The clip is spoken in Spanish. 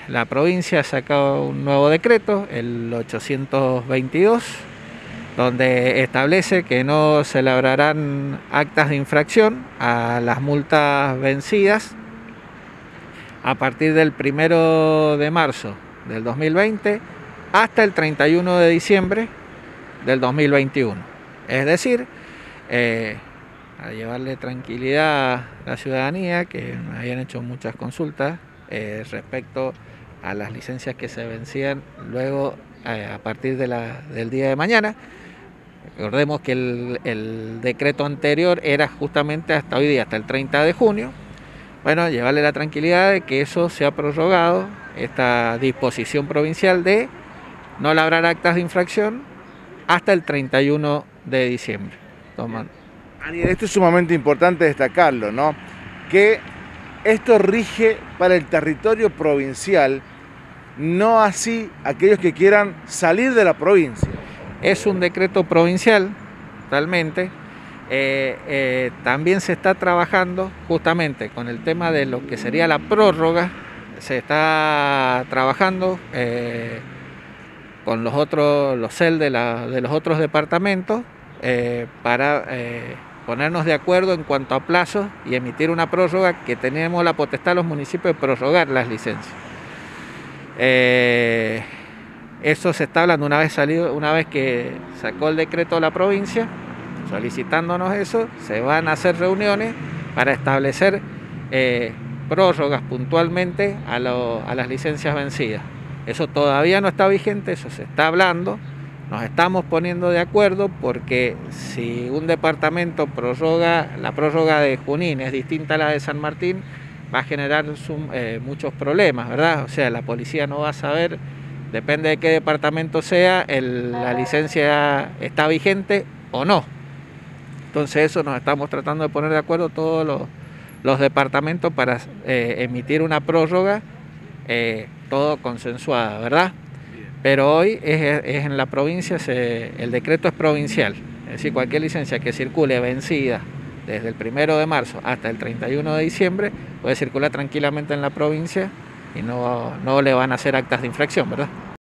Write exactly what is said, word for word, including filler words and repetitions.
la provincia ha sacado un nuevo decreto, el ochocientos veintidós, donde establece que no se elaborarán actas de infracción a las multas vencidas a partir del primero de marzo del dos mil veinte hasta el treinta y uno de diciembre del dos mil veintiuno. Es decir, eh, a llevarle tranquilidad a la ciudadanía, que me habían hecho muchas consultas eh, respecto a las licencias que se vencían luego eh, a partir de la, del día de mañana. Recordemos que el, el decreto anterior era justamente hasta hoy día, hasta el treinta de junio. Bueno, llevarle la tranquilidad de que eso se ha prorrogado, esta disposición provincial de no labrar actas de infracción hasta el treinta y uno de diciembre. Toman. Aniel, esto es sumamente importante destacarlo, ¿no? Que esto rige para el territorio provincial, no así aquellos que quieran salir de la provincia. Es un decreto provincial, totalmente. Eh, eh, también se está trabajando justamente con el tema de lo que sería la prórroga. Se está trabajando eh, con los otros, los C E L de, la, de los otros departamentos eh, para eh, ponernos de acuerdo en cuanto a plazos y emitir una prórroga, que tenemos la potestad los municipios de prorrogar las licencias. Eh, eso se está hablando una vez salido, una vez que sacó el decreto de la provincia, solicitándonos eso, se van a hacer reuniones para establecer eh, prórrogas puntualmente a, lo, a las licencias vencidas. Eso todavía no está vigente, eso se está hablando, nos estamos poniendo de acuerdo, porque si un departamento prorroga, la prórroga de Junín es distinta a la de San Martín, va a generar sum, eh, muchos problemas, ¿verdad? O sea, la policía no va a saber, depende de qué departamento sea, el, la licencia está vigente o no. Entonces eso nos estamos tratando de poner de acuerdo todos los, los departamentos para eh, emitir una prórroga, eh, todo consensuada, ¿verdad? Pero hoy es, es en la provincia, se, el decreto es provincial, es decir, cualquier licencia que circule vencida desde el primero de marzo hasta el treinta y uno de diciembre puede circular tranquilamente en la provincia y no, no le van a hacer actas de infracción, ¿verdad?